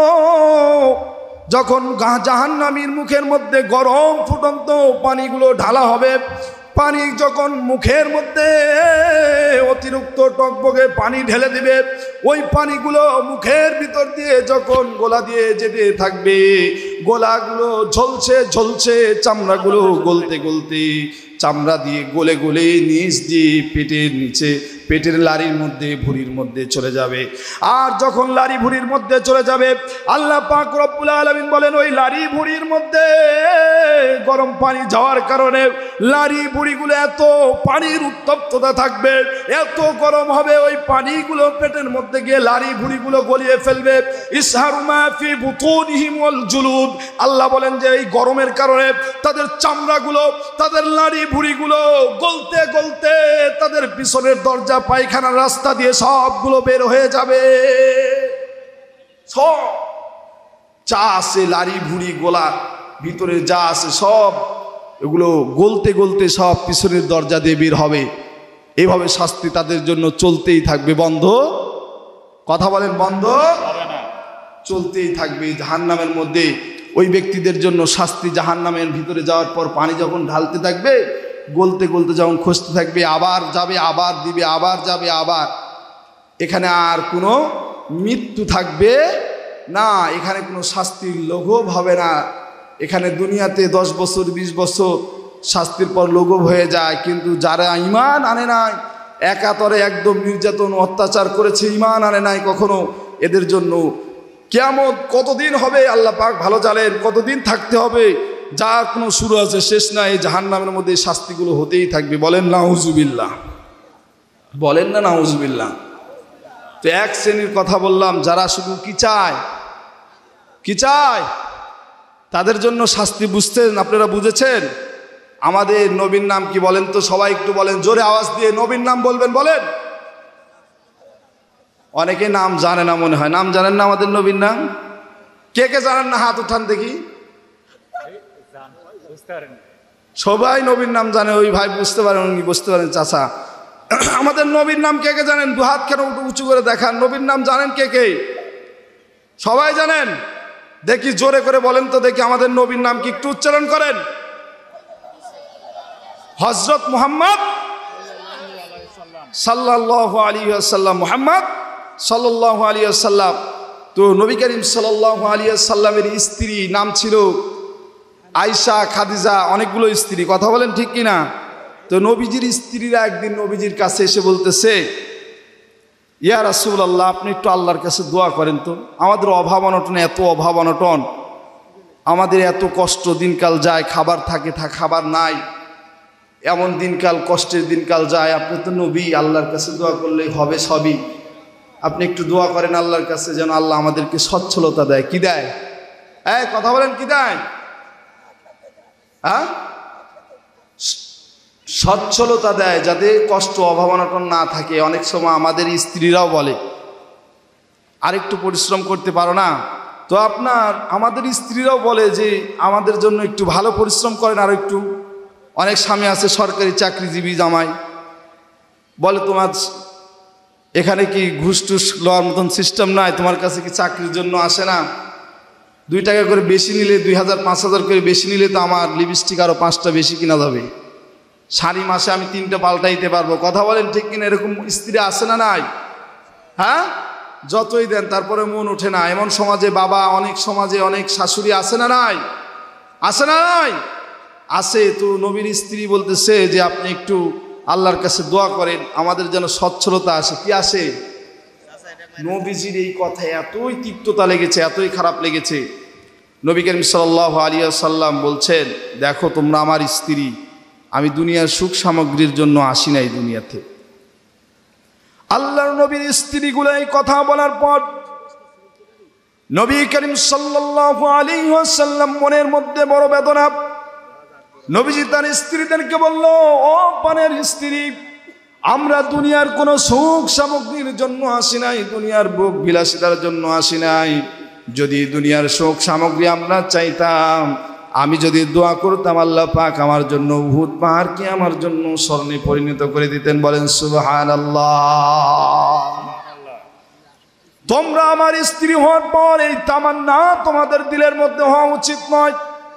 যখন জাহান্নামীর মুখের মধ্যে গরম ফুটন্ত পানিগুলো ঢালা হবে, পানি যখন মুখের মধ্যে অতিরিক্ত টকবকে পানি ঢেলে দিবে, ওই পানিগুলো মুখের ভিতর দিয়ে যখন গোলা দিয়ে যেতে থাকবে, গোলাগুলো ঝলছে ঝলছে, চামড়াগুলো গলতে গলতে, চামড়া দিয়ে গলে গলে নিচ দিয়ে পেটের নিচে, পেটের লাড়ির মধ্যে, ভুঁড়ির মধ্যে চলে যাবে। আর যখন লাড়ি ভুঁড়ির মধ্যে চলে যাবে, আল্লাহ পাক রব্বুল আলামিন বলেন ওই লাড়ি ভুঁড়ির মধ্যে গরম পানি যাওয়ার কারণে লাড়ি ভুঁড়িগুলো এত পানির উত্তপ্ততা থাকবে, এত গরম হবে, ওই পানিগুলো পেটের মধ্যে গিয়ে লাড়ি ভুঁড়িগুলো গলিয়ে ফেলবে। ইসহারু মা ফি বুতুনিহিম ওয়াল জুলুদ। আল্লাহ বলেন যে এই গরমের কারণে তাদের চামড়াগুলো, তাদের লাড়ি ভুঁড়িগুলো গলতে গলতে তাদের পিছনের দরজা, পায়খানার রাস্তা দিয়ে সবগুলো বের হয়ে যাবে। সব যা আছে লাড়ি ভুঁড়ি গোলা ভিতরে যা আছে সব এগুলো গলতে গলতে সব পিছনের দরজা দিয়ে বের হবে। এভাবে শাস্তি তাদের জন্য চলতেই থাকবে। বন্ধ? কথা বলেন বন্ধ? চলতেই থাকবে। জাহান্নামের মধ্যে ওই ব্যক্তিদের জন্য শাস্তি, জাহান্নামের ভিতরে যাওয়ার পর পানি যখন ঢালতে থাকবে, গলতে গলতে যখন খসতে থাকবে, আবার যাবে, আবার দিবে, আবার যাবে, আবার। এখানে আর কোনো মৃত্যু থাকবে না, এখানে কোনো শাস্তির লঘব হবে না। এখানে দুনিয়াতে 10 বছর 20 বছর শাস্তির পর লঘব হয়ে যায়, কিন্তু যারা ঈমান আনে নাই, একাতরে একদম নির্যাতন অত্যাচার করেছে, ঈমান আনে নাই কখনো, এদের জন্য কিয়ামত কতদিন হবে আল্লাহ পাক ভালো জানেন, কতদিন থাকতে হবে, যার কোনো শুরু আছে শেষ নাই। জাহান্নামের মধ্যে শাস্তিগুলো হতেই থাকবে। বলেন নাউজুবিল্লাহ, বলেন না নাউজুবিল্লাহ। তো এক শ্রেণীর কথা বললাম যারা শুধু কি চায়, কি চায়, তাদের জন্য শাস্তি বুঝতেন, আপনারা বুঝেছেন। আমাদের নবীর নাম কি বলেন তো? সবাই একটু বলেন, জোরে আওয়াজ দিয়ে নবীর নাম বলবেন, বলেন। অনেকে নাম জানে না মনে হয়। নাম জানেন না আমাদের নবীর নাম? কে কে জানেন না হাত উঠান দেখি। সবাই নবীর নাম জানে। ওই ভাই বুঝতে পারেন, উনি বুঝতে পারেন। চাচা, আমাদের নবীর নাম কে কে জানেন? দু হাত কেন উঁচু করে দেখান। নবীর নাম জানেন কে কে? সবাই জানেন? দেখি জোরে করে বলেন তো দেখি, আমাদের নবীর নাম কি একটু উচ্চারণ করেন। হযরত মুহাম্মদ সাল্লাল্লাহু আলাইহি ওয়াসাল্লাম, মুহাম্মদ সাল্লাল্লাহু আলাইহি ওয়াসাল্লাম। তো নবী করিম সাল্লাল্লাহু আলাইহি ওয়াসাল্লামের স্ত্রী নাম ছিল আয়েশা, খাদিজা, অনেকগুলো স্ত্রী। কথা বলেন ঠিক কিনা? তো নবীজির স্ত্রীরা একদিন নবীজির কাছে এসে বলতেছে, ইয়া রাসূলুল্লাহ, আপনি একটু আল্লাহর কাছে দোয়া করেন তো, আমাদের অভাব অনটন, এত অভাব অনটন, আমাদের এত কষ্ট, দিনকাল যায়, খাবার থাকে, খাবার নাই, এমন দিনকাল, কষ্টের দিনকাল যায়। আপনি তো নবী, আল্লাহর কাছে দোয়া করলেই হবে সবই। আপনি একটু দোয়া করেন আল্লাহর কাছে যেন আল্লাহ আমাদেরকে সচ্ছলতা দেয়। কি দেয়? কথা বলেন, কি দেয়? সচ্ছলতা দেয়, যাতে কষ্ট অভাব অনটন না থাকে। অনেক সময় আমাদের স্ত্রীরাও বলে, আরেকটু পরিশ্রম করতে পারো না? তো আমাদের স্ত্রীরাও বলে যে আমাদের জন্য একটু ভালো পরিশ্রম করেন আর একটু। অনেক স্বামী আছে সরকারি চাকরিজীবী জামাই, বলে তোমার এখানে কি ঘুষ টুস লওয়ার মতন সিস্টেম নাই, তোমার কাছে কি চাকরির জন্য আসে না? 2 টাকা করে বেশি নিলে, 2000 5000 করে বেশি নিলে তো আমার লিপস্টিক আরও 5টা বেশি কিনা যাবে, সারি মাসে আমি 3টা পাল্টাইতে পারবো। কথা বলেন ঠিক কিনা? এরকম স্ত্রী আসে না নাই? হ্যাঁ, যতই দেন তারপরে মন ওঠে না। এমন সমাজে বাবা, অনেক সমাজে অনেক শাশুড়ি আসে না নাই? আসে না নাই? আসে। তো নবীর স্ত্রী বলতেছে যে আপনি একটু আল্লাহর কাছে দোয়া করেন আমাদের যেন সচ্ছলতা আসে। কি আসে? নবীজির এই কথায় এতই তিক্ততা লেগেছে, এতই খারাপ লেগেছে। নবী করিম সাল্লাল্লাহু আলাইহি ওয়াসাল্লাম বলছেন, দেখো তোমরা আমার স্ত্রী, আমি দুনিয়ার সুখ সামগ্রীর জন্য আসি নাই দুনিয়াতে। আল্লাহর নবীর স্ত্রীগুলো এই কথা বলার পর নবী করিম সাল্লাল্লাহু আলাইহি ওয়াসাল্লাম মনের মধ্যে বড় বেদনা। নবীজি তার স্ত্রীদেরকে বলল, ও পানের স্ত্রী, আমরা দুনিয়ার কোনো সুখ সামগ্রীর জন্য আসি নাই, দুনিয়ার ভোগ বিলাসিতার জন্য আসি নাই। যদি দুনিয়ার সুখ সামগ্রী আমরা চাইতাম, আমি যদি দোয়া করতাম আল্লাহ পাক আমার জন্য উহুদ পাহাড়কে আমার জন্য স্বর্ণে পরিণত করে দিতেন। বলেন সুবহানাল্লাহ। তোমরা আমার স্ত্রী হওয়ার পর এই তামান্না তোমাদের দিলের মধ্যে হওয়া উচিত নয়।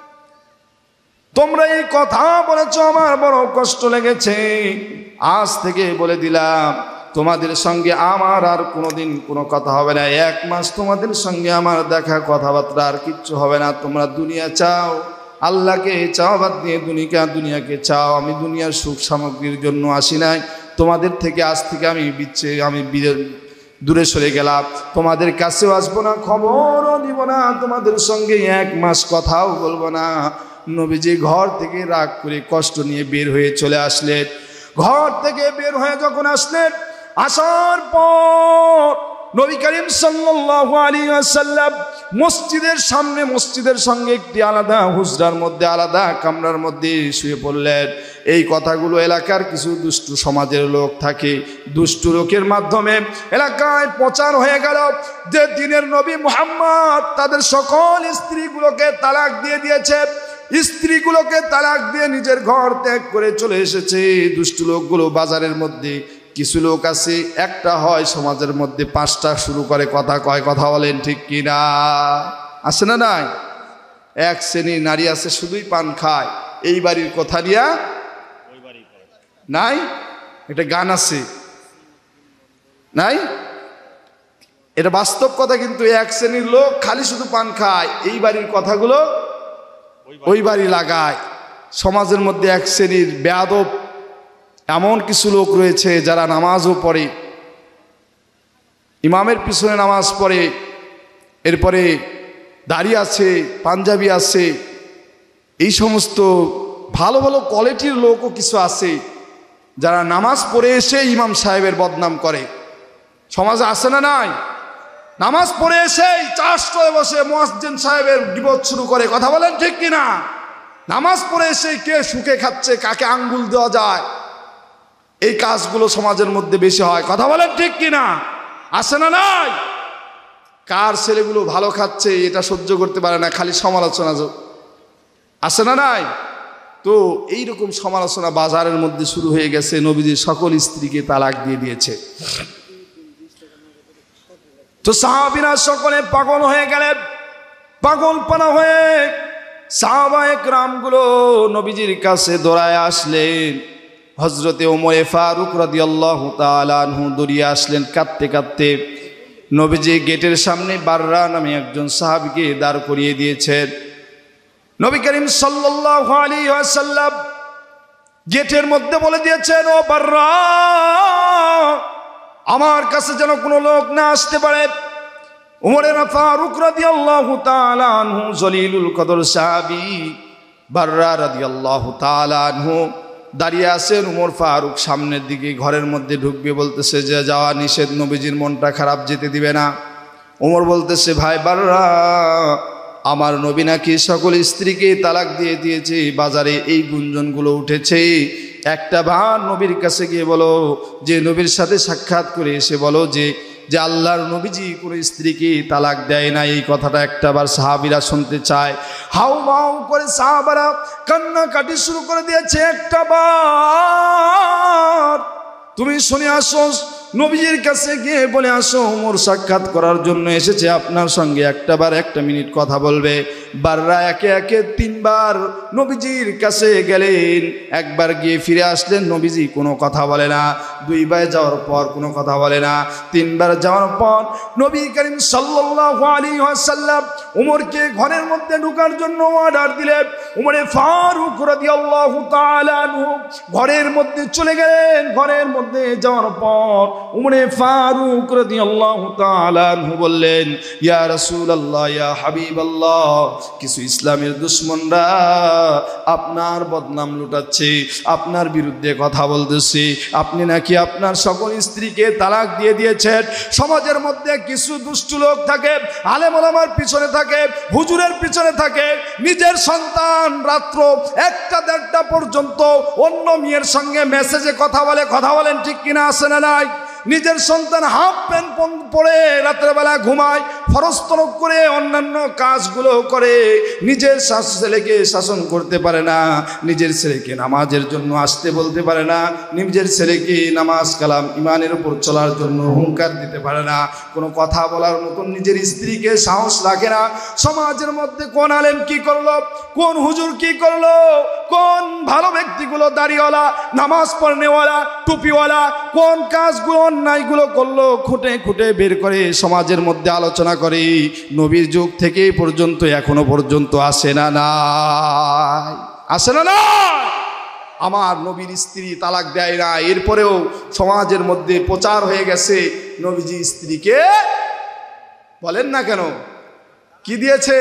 তোমরা এই কথা বলেছ, আমার বড় কষ্ট লেগেছে। আজ থেকে বলে দিলাম, তোমাদের সঙ্গে আমার আর কোনোদিন কোনো কথা হবে না। 1 মাস তোমাদের সঙ্গে আমার দেখা, কথাবার্তা আর কিচ্ছু হবে না। তোমরা দুনিয়া চাও, আল্লাহকে চাও, বাদ দিয়ে দুনিয়াকে চাও। আমি দুনিয়ার সুখ সামগ্রীর জন্য আসি নাই। তোমাদের থেকে আজ থেকে আমি দূরে সরে গেলাম, তোমাদের কাছেও আসবো না, খবরও দিব না, তোমাদের সঙ্গে 1 মাস কথাও বলবো না। নবীজি ঘর থেকে রাগ করে কষ্ট নিয়ে বের হয়ে চলে আসলেন। ঘর থেকে বের হয়ে যখন আসলেন, আসার পর নবী করিম সাল্লাল্লাহু আলাইহি ওয়াসাল্লাম মসজিদের সঙ্গে একটি আলাদা হুজরার মধ্যে, আলাদা কামরার মধ্যে শুয়ে পড়লেন। এই কথাগুলো এলাকার কিছু দুষ্টু সমাজের লোক থাকে, দুষ্টু লোকের মাধ্যমে এলাকায় প্রচার হয়ে গেল যে দিনের নবী মুহাম্মদ তাদের সকল স্ত্রীগুলোকে তালাক দিয়ে দিয়েছে, স্ত্রীগুলোকে তালাক দিয়ে নিজের ঘর ত্যাগ করে চলে এসেছে। দুষ্টু লোকগুলো বাজারের মধ্যে কিছু লোক আছে, একটা হয় সমাজের মধ্যে 5টা শুরু করে কথা কয়। কথা বলেন ঠিক কিনা? আছে না নাই? এক শ্রেণীর নারী আছে শুধুই পান খায়, এই বাড়ির কথা নিয়া নাই, এটা গান আছে নাই, এটা বাস্তব কথা। কিন্তু এক শ্রেণীর লোক খালি শুধু পান খায়, এই বাড়ির কথাগুলো ওই বাড়ি লাগায়। সমাজের মধ্যে এক শ্রেণীর বেয়াদব এমন কিছু লোক রয়েছে যারা নামাজও পড়ে, ইমামের পিছনে নামাজ পড়ে, এরপরে দাড়ি আছে, পাঞ্জাবি আছে। এই সমস্ত ভালো ভালো কোয়ালিটির লোকও কিছু আছে যারা নামাজ পড়ে এসে ইমাম সাহেবের বদনাম করে। সমাজে আছে না নাই? নামাজ পড়ে এসেই চাষটয়ে বসে মুয়াজ্জিন সাহেবের গীবত শুরু করে। কথা বলেন ঠিক কিনা? নামাজ পড়ে এসে কে সুখে খাচ্ছে, কাকে আঙ্গুল দেওয়া যায়, এই কাজগুলো সমাজের মধ্যে বেশি হয়। কথা বলেন ঠিক কিনা? আছে না নাই? কার ছেলেগুলো ভালো খাচ্ছে এটা সহ্য করতে পারে না, খালি সমালোচনা। আছে না নাই? তো এইরকম সমালোচনা বাজারের মধ্যে শুরু হয়ে গেছে। নবীজি সকল স্ত্রীকে তালাক দিয়ে দিয়েছে। তো সাহাবীরা সকলে পাগল হয়ে গেলেন। পাগলপানা হয়ে সাহাবায়ে কেরামগুলো নবীজির কাছে দৌড়ায় আসলেন। হযরতে ওমর ফারুক রাদিয়াল্লাহু তাআলা আনহু দৌড়িয়ে আসলেন কাঁদতে কাঁদতে। নবীজি গেটের সামনে বাররা নামে একজন সাহাবীকে দাঁড় করিয়ে দিয়েছেন। নবী করিম সাল্লাল্লাহু আলাইহি ওয়াসাল্লাম গেটের মধ্যে বলে দিয়েছেন, ও বাররা, আমার কাছে যেন কোনো লোক না আসতে পারে। ওমর ফারুক রাদিয়াল্লাহু তাআলা আনহু জলিলুল কদর সাহাবী বাররা রাদিয়াল্লাহু তাআলা আনহু দাঁড়িয়ে আছেন। ওমর ফারুক সামনের দিকে ঘরের মধ্যে ঢুকবে, বলতেছে যে যাওয়া নিষেধ, নবীজির মনটা খারাপ, যেতে দিবে না। ওমর বলতেছে, ভাই বাররা, আমার নবী নাকি সকল স্ত্রীকে তালাক দিয়ে দিয়েছে, বাজারে এই গুঞ্জনগুলো উঠেছে। একটা বার নবীর কাছে গিয়ে বলো, যে নবীর সাথে সাক্ষাৎ করে এসে বলো যে যে আল্লাহর নবীজি কোনো স্ত্রীকে তালাক দেয় না। এই কথাটা একটাবার সাহাবীরা শুনতে চায়। হাউ মাউ করে সাহাবারা কান্নাকাটি শুরু করে দিয়েছে। একটাবার তুমি শুনে আসো, নবীজির কাছে গিয়ে বলে আসো, ওমর সাক্ষাৎ করার জন্য এসেছে, আপনার সঙ্গে একটাবার 1 মিনিট কথা বলবে। বাররা একে একে 3 বার নবীজির কাছে গেলেন। একবার গিয়ে ফিরে আসলেন, নবীজি কোনো কথা বলে না। 2 বার যাওয়ার পর কোনো কথা বলে না। 3 বার যাওয়ার পর নবী করিম সাল্লাল্লাহু আলাইহি ওয়াসাল্লাম ওমরকে ঘরের মধ্যে ঢোকার জন্য অর্ডার দিলেন। ওমর ফারুক রাদিয়াল্লাহু তাআলা আনহু ঘরের মধ্যে চলে গেলেন। ঘরের মধ্যে যাওয়ার পর ওমর ফারুক রাদিয়াল্লাহু তাআলা আনহু বললেন, ইয়া রাসূলুল্লাহ, ইয়া হাবিবাল্লাহ, কিছু ইসলামের দুশমনরা আপনার বদনাম লুটাচ্ছে, আপনার বিরুদ্ধে কথা বলতেছে। আপনি নাকি আপনার সকল স্ত্রীকে তালাক দিয়ে দিয়েছেন। সমাজের মধ্যে কিছু দুষ্টু লোক থাকে, আলেম ওলামার পিছনে থাকে, হুজুরের পিছনে থাকে, নিজের সন্তান রাত্র 1টা-1:30টা পর্যন্ত অন্য মেয়ের সঙ্গে মেসেজে কথা বলেন ঠিক কিনা, আসে না নাই? নিজের সন্তান হাফ প্যান্ট পরে রাত্রেবেলা ঘুমায়, ফরজ তরক করে অন্যান্য কাজগুলো করে, নিজের ছেলেকে শাসন করতে পারে না, নিজের ছেলেকে নামাজের জন্য আসতে বলতে পারে না, নিজের ছেলেকে নামাজ কালাম ইমানের উপর চলার জন্য হুঙ্কার দিতে পারে না, কোনো কথা বলার মতন নিজের স্ত্রীকে সাহস রাখে না। সমাজের মধ্যে কোন আলেম কি করলো, কোন হুজুর কি করলো, কোন ভালো ব্যক্তিগুলো দাড়িওয়ালা, নামাজ পড়নেওয়ালা, টুপিওয়ালা কোন কাজগুলো অন্যায়গুলো করলো খুঁটে খুঁটে বের করে সমাজের মধ্যে আলোচনা করে। নবীর যুগ থেকে পর্যন্ত এখনো পর্যন্ত আসে না নাই, আসে না নাই? আমার নবীর স্ত্রী তালাক দেয় না, এরপরেও সমাজের মধ্যে প্রচার হয়ে গেছে নবীজি স্ত্রীকে বলেন না কেন কি দিয়েছে।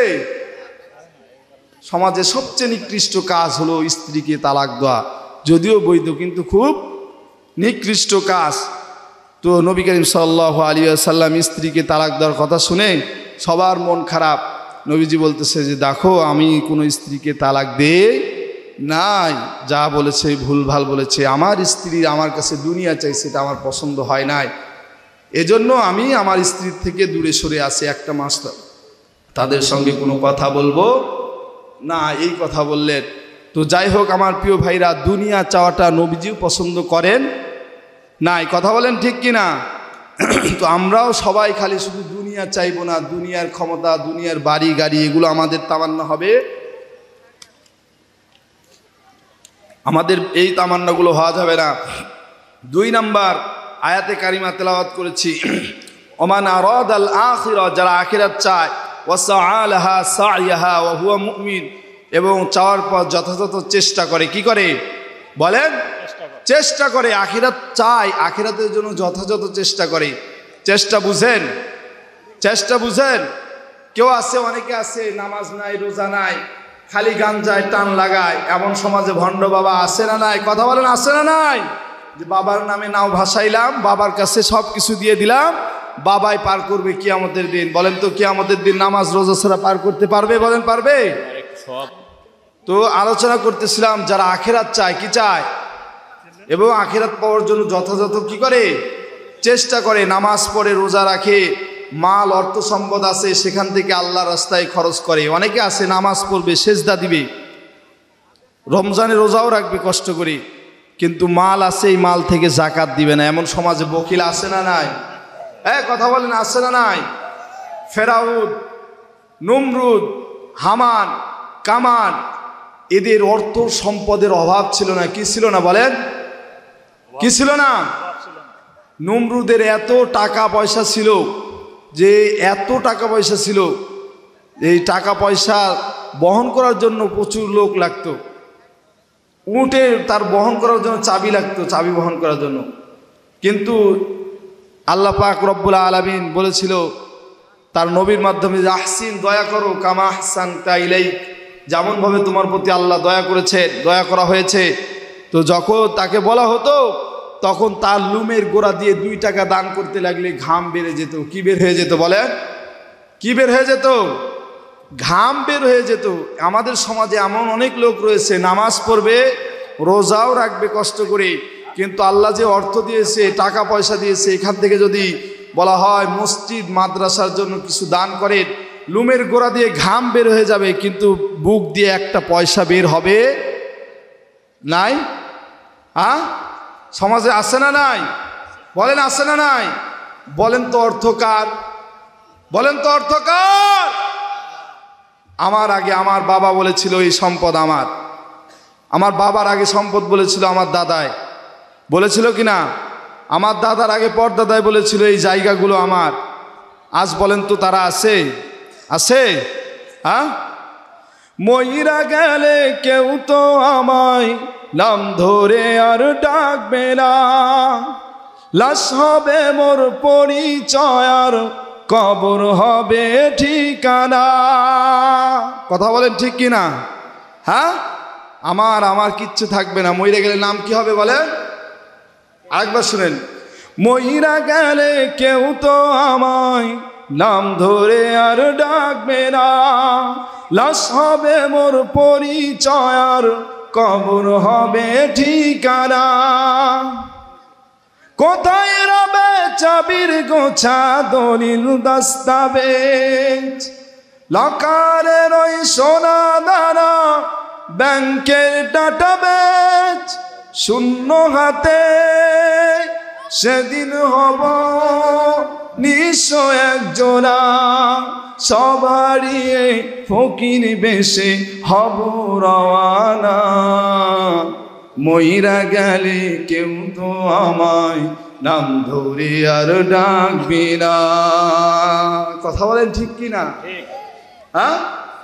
সমাজে সবচেয়ে নিকৃষ্ট কাজ হলো স্ত্রীকে তালাক দেওয়া, যদিও বৈধ কিন্তু খুব নিকৃষ্ট কাজ। তো নবী করিম সাল্লাল্লাহু আলাইহি ওয়াসাল্লাম স্ত্রীকে তালাক দেওয়ার কথা শুনে সবার মন খারাপ। নবীজি বলতেছে যে দেখো আমি কোনো স্ত্রীকে তালাক দেই নাই, যা বলেছে ভুলভাল বলেছে, আমার স্ত্রী আমার কাছে দুনিয়া চাইছে, এটা আমার পছন্দ হয় নাই, এজন্য আমি আমার স্ত্রীর থেকে দূরে সরে আসি, 1 মাস তাদের সঙ্গে কোনো কথা বলবো না, এই কথা বললেন। তো যাই হোক আমার প্রিয় ভাইরা, দুনিয়া চাওয়াটা নবীজিও পছন্দ করেন নাই, কথা বলেন ঠিক কিনা? তো আমরাও সবাই খালি শুধু দুনিয়া চাইবো না, দুনিয়ার ক্ষমতা, দুনিয়ার বাড়ি গাড়ি এগুলো আমাদের তামান্না হবে, আমাদের এই তামান্নাগুলো হওয়া যাবে না। 2 নাম্বার আয়াতে কারিমা তেলাওয়াত করেছি, ওমান আরাদাল আখিরা, যারা আখিরাত চায়, ওয়াসআ লাহা সাইয়াহা ওয়া হুয়া মুমিন, এবং চাওয়ার পর যথাযথ চেষ্টা করে, কি করে বলেন? চেষ্টা করে, আখিরাত চায়, আখিরাতের জন্য যথাযথ চেষ্টা করে। চেষ্টা বুঝেন, চেষ্টা বুঝেন। কেউ আছে, অনেকে আছে নামাজ নাই, রোজা নাই, খালি গাঞ্জায় টান লাগায়, এমন সমাজে ভণ্ড বাবা আছে না নাই? কথা বলেন, আছে না নাই? যে বাবার নামে নাও ভাসাইলাম, বাবার কাছে সব কিছু দিয়ে দিলাম, বাবাই পার করবে কিয়ামতের দিন। বলেন তো কিয়ামতের দিন নামাজ রোজা ছাড়া পার করতে পারবে? বলেন পারবে? তো আলোচনা করতেছিলাম, যারা আখিরাত চায়, কি চায় এবং আখিরাত পাওয়ার জন্য যথাযথ কি করে চেষ্টা করে, নামাজ পড়ে, রোজা রাখে, মাল অর্থ সম্পদ আছে সেখান থেকে আল্লাহর রাস্তায় খরচ করে। অনেকে আছে নামাজ পড়বে, সেজদা দিবে, রমজানে রোজাও রাখবে কষ্ট করে, কিন্তু মাল আছে, এই মাল থেকে জাকাত দিবে না। এমন সমাজে বকিল আছে না নাই? কথা বলেন, আছে না নাই? ফেরাউন, নমরুদ, হামান, কামান, এদের অর্থ সম্পদের অভাব ছিল না, কি ছিল না বলেন? কি ছিল না? নমরুদের এত টাকা পয়সা ছিল, যে এত টাকা পয়সা ছিল, এই টাকা পয়সা বহন করার জন্য প্রচুর লোক লাগতো, উটে তার বহন করার জন্য চাবি লাগতো, চাবি বহন করার জন্য। কিন্তু আল্লাহ পাক রব্বুল আলামিন বলেছিল তার নবীর মাধ্যমে, আহসিন, দয়া করো, কামা আহসানতা ইলাইক, যেমনভাবে তোমার প্রতি আল্লাহ দয়া করেছে, দয়া করা হয়েছে। তো যখন তাকে বলা হতো, তখন তার লুমের গোড়া দিয়ে 2 টাকা দান করতে লাগলে ঘাম বেড়ে যেত। কি বের হয়ে যেত বলেন? কি বের হয়ে যেত? ঘাম বের হয়ে যেত। আমাদের সমাজে এমন অনেক লোক রয়েছে, নামাজ পড়বে, রোজাও রাখবে কষ্ট করে, কিন্তু আল্লাহ যে অর্থ দিয়েছে, টাকা পয়সা দিয়েছে, এখান থেকে যদি বলা হয় মসজিদ মাদ্রাসার জন্য কিছু দান করে, লুমের গোড়া দিয়ে ঘাম বের হয়ে যাবে, কিন্তু বুক দিয়ে একটা পয়সা বের হবে নাই। সমাজে আছে না নাই? বলেন, আছে না নাই? বলেন তো অর্থকার, বলেন তো অর্থকার। আমার আগে আমার বাবা বলেছিল এই সম্পদ আমার, আমার বাবার আগে সম্পদ বলেছিল আমার দাদায়, বলেছিল কিনা? আমার দাদার আগে পরদাদায় বলেছিল এই জায়গাগুলো আমার। আজ বলেন তো তারা আছে? আছে? মইরা গেলে কেউ তো আমায় নাম ধরে আর ডাকবে না, লাশ হবে মোর পরিচয় আর কবর হবে ঠিকানা। কথা বলেন ঠিক কিনা? হ্যাঁ, আমার কিচ্ছু থাকবে না, মইরা গেলে নাম কি হবে বলেন? আরেকবার শুনেন, মইরা গেলে কেউ তো আমায় নাম ধরে আর ডাকবে না, লাশ হবে মোর পরিচয় আর কবর হবে ঠিকানা। কোথায় রবে চাবির গোছা দলিল দস্তাবেজ, লকারের ওই সোনা দানা ব্যাংকের ডাটাবেজ, শূন্য হাতে সেদিন হব নিঃস্ব একজোড়া, সবারই ফকির বেশে হব রওয়ানা। মইরা গেলে কেউ তো আমায় নাম ধরে আর ডাকবি না। কথা বলেন ঠিক কিনা? হ্যাঁ,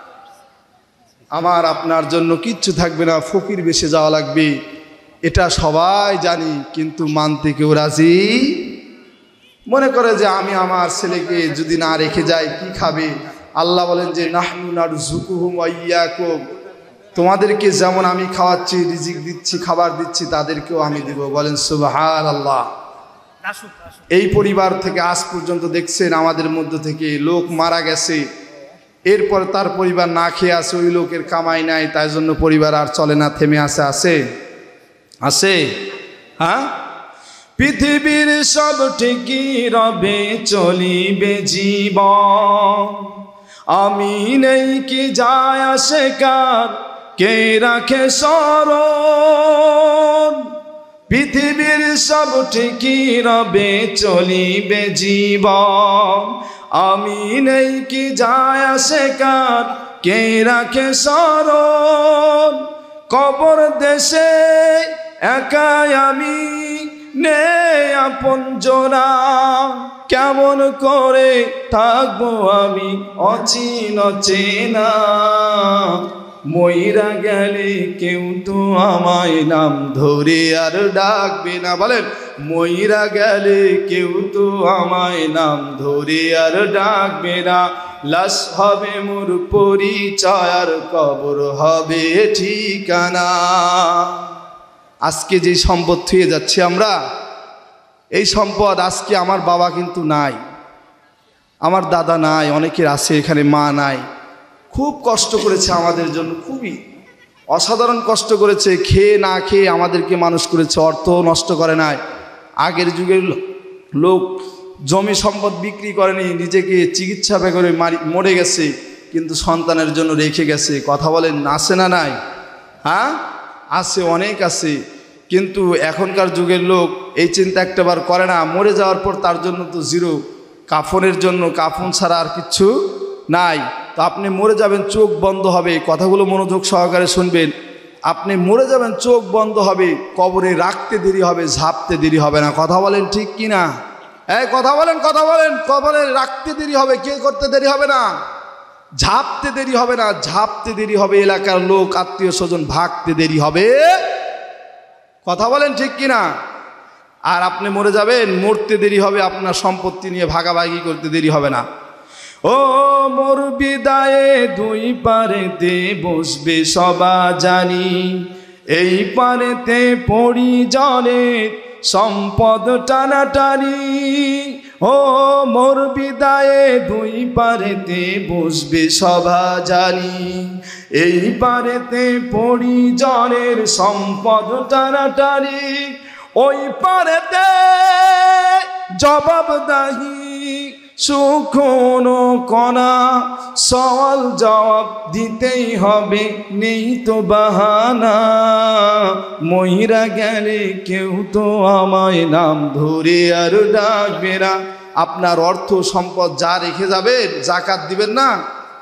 আমার আপনার জন্য কিচ্ছু থাকবে না, ফকির বেশে যাওয়া লাগবে, এটা সবাই জানি, কিন্তু মানতে কেউ রাজি। মনে করে যে আমি আমার ছেলেকে যদি না রেখে যাই কি খাবে? আল্লাহ বলেন যে নাহনু নারযুকুহুম ওয়া ইয়্যাকুম, তোমাদেরকে যেমন আমি খাওয়াচ্ছি, রিজিক দিচ্ছি, খাবার দিচ্ছি, তাদেরকেও আমি দিব। বলেন সুবহানাল্লাহ। এই পরিবার থেকে আজ পর্যন্ত দেখছেন আমাদের মধ্য থেকে লোক মারা গেছে, এরপর তার পরিবার না খেয়ে আছে, ওই লোকের কামাই নাই, তাই জন্য পরিবার আর চলে না, থেমে আছে। আছে? হ্যাঁ, পৃথিবীর সব ঠিকই রবে, চলিবে জীবন, আমি নেই কি যায় আসে কার, কে রাখে স্মরণ। পৃথিবীর সব ঠিকই রবে, চলিবে জীবন, আমি নেই কি যায় আসে কার, কে রাখে স্মরণ। কবর দেশে একাই আমি, নেই আপন জোড়া, কেমন করে থাকবো আমি অচিন চেনা। মইরা গেলে কেউ তো আমায় নাম ধরে আর ডাকবে না। বলেন, মইরা গেলে কেউ তো আমায় নাম ধরে আর ডাকবে না, লাশ হবে মোর পরিচয় আর কবর হবে ঠিকানা। আজকে যে সম্পদ থুয়ে যাচ্ছে আমরা, এই সম্পদ আজকে আমার বাবা কিন্তু নাই, আমার দাদা নাই, অনেকের আছে এখানে, মা নাই, খুব কষ্ট করেছে আমাদের জন্য, খুবই অসাধারণ কষ্ট করেছে, খেয়ে না খেয়ে আমাদেরকে মানুষ করেছে, অর্থ নষ্ট করে নাই। আগের যুগের লোক জমি সম্পদ বিক্রি করেনি, নিজেকে চিকিৎসা করে মরে গেছে, কিন্তু সন্তানের জন্য রেখে গেছে। কথা বলেন, আছে না নাই? হ্যাঁ, আছে, অনেক আছে। কিন্তু এখনকার যুগের লোক এই চিন্তা একটাবার করে না, মরে যাওয়ার পর তার জন্য তো জিরো, কাফনের জন্য কাফন ছাড়া আর কিচ্ছু নাই। তো আপনি মরে যাবেন, চোখ বন্ধ হবে, কথাগুলো মনোযোগ সহকারে শুনবেন। আপনি মরে যাবেন, চোখ বন্ধ হবে, কবরে রাখতে দেরি হবে, ঝাঁপতে দেরি হবে না। কথা বলেন ঠিক কি না? এই কথা বলেন, কবরে রাখতে দেরি হবে, কে করতে দেরি হবে না, ঝাঁপতে দেরি হবে না, ঝাঁপতে দেরি হবে এলাকার লোক, আত্মীয় স্বজন, ভাগতে দেরি হবে। কথা বলেন ঠিক কি না? আর আপনি মরে যাবেন, মরতে দেরি হবে, আপনার সম্পত্তি নিয়ে ভাগাভাগি করতে দেরি হবে না। ও মোর বিদায়ে দুই পারেতে বসবে সবা জানি, এই পারেতে পরিজনের সম্পদ টানাটানি। ও মোর বিদায়ে দুই পারেতে বসবে সভা জানি, এই পারেতে পরিজনের সম্পদ টানাটানি। ওই পারেতে জবাবদাহি সুখনো কণা, সওয়াল জবাব দিতেই হবে, নেই তো বাহানা। মইরা গেলে কেউ তো আমায় নাম ধরে আর ডাকবে না। আপনার অর্থ সম্পদ যা রেখে যাবেন, জাকাত দিবেন না,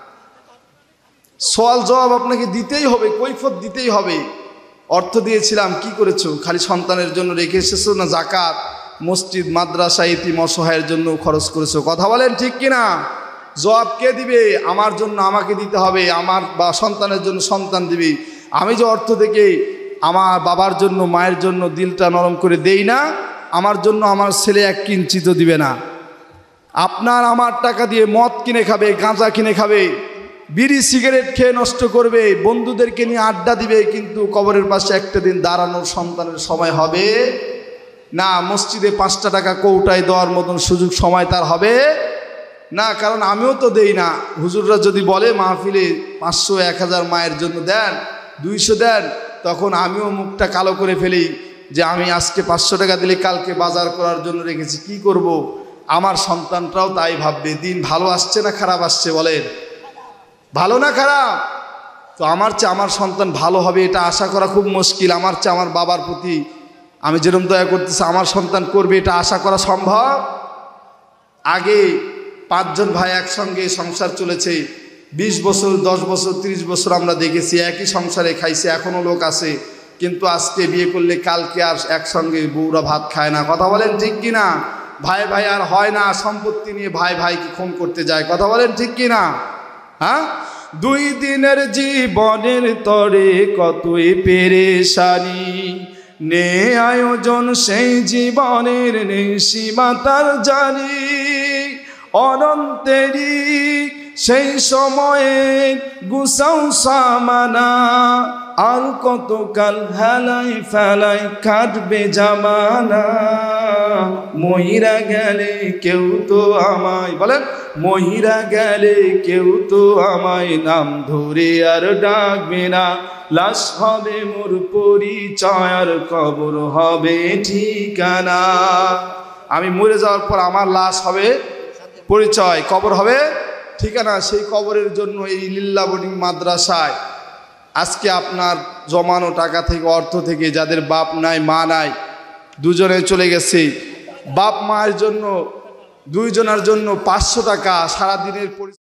সওয়াল জবাব আপনাকে দিতেই হবে, কৈফিয়ত দিতেই হবে। অর্থ দিয়েছিলাম, কি করেছো? খালি সন্তানের জন্য রেখে এসেছো না জাকাত মসজিদ মাদ্রাসা ইতিম অসহায়ের জন্য খরচ করেছো? কথা বলেন ঠিক কিনা? জবাব কে দিবে? আমার জন্য আমাকে দিতে হবে, আমার বা সন্তানের জন্য সন্তান দিবে। আমি যে অর্থ থেকে আমার বাবার জন্য মায়ের জন্য দিলটা নরম করে দেই না, আমার জন্য আমার ছেলে এক কিঞ্চিতও দিবে না। আপনার আমার টাকা দিয়ে মদ কিনে খাবে, গাঁজা কিনে খাবে, বিড়ি সিগারেট খেয়ে নষ্ট করবে, বন্ধুদেরকে নিয়ে আড্ডা দিবে, কিন্তু কবরের পাশে একটা দিন দাঁড়ানোর সন্তানের সময় হবে না। মসজিদে 5টা টাকা কৌটায় দেওয়ার মতন সুযোগ সময় তার হবে না। কারণ আমিও তো দেই না। হুজুররা যদি বলে মাহফিলে 500 1000 মায়ের জন্য দেন, 200 দেন, তখন আমিও মুখটা কালো করে ফেলি যে আমি আজকে 500 টাকা দিলে কালকে বাজার করার জন্য রেখেছি, কি করব। আমার সন্তানটাও তাই ভাববে। দিন ভালো আসছে না খারাপ আসছে বলেন, ভালো না খারাপ? তো আমার চেয়ে আমার সন্তান ভালো হবে এটা আশা করা খুব মুশকিল। আমার চেয়ে আমার বাবার প্রতি আমি যেরকম দয়া করতেছি আমার সন্তান করবে এটা আশা করা সম্ভব? আগে 5 জন ভাই একসঙ্গে সংসার চলেছে, 20 বছর 10 বছর 30 বছর আমরা দেখেছি, একই সংসারে খাইছে, এখনও লোক আছে। কিন্তু আজকে বিয়ে করলে কালকে আর একসঙ্গে বউরা ভাত খায় না। কথা বলেন ঠিক কিনা? ভাই ভাই আর হয় না, সম্পত্তি নিয়ে ভাই ভাইকে খুন করতে যায়। কথা বলেন ঠিক কিনা? হ্যাঁ, 2 দিনের জীবনের তরে কতই পেরেশানি, নে আয়োজন সেই জীবনের নেই সীমা তার জানি, অনন্তেরই সেই সময়ে গুছাও সামানা, আর কতকাল হেলাই ফেলাই কাটবে জামানা, মহিরা গেলে কেউ তো আমায়, বলেন, মহিরা গেলে কেউ তো আমায় নাম ধরে আর ডাকবে না, লাশ হবে মোর পরিচয় আর কবর হবে ঠিকানা। আমি মরে যাওয়ার পর আমার লাশ হবে পরিচয়, কবর হবে ঠিকানা। সেই কবরের জন্য এই লিল্লা বোর্ডিং মাদ্রাসায় আজকে আপনার জমানো টাকা থেকে, অর্থ থেকে, যাদের বাপ নাই মা নাই, 2 জনে চলে গেছে, বাপ মায়ের জন্য 2 জনের জন্য 500 টাকা সারাদিনের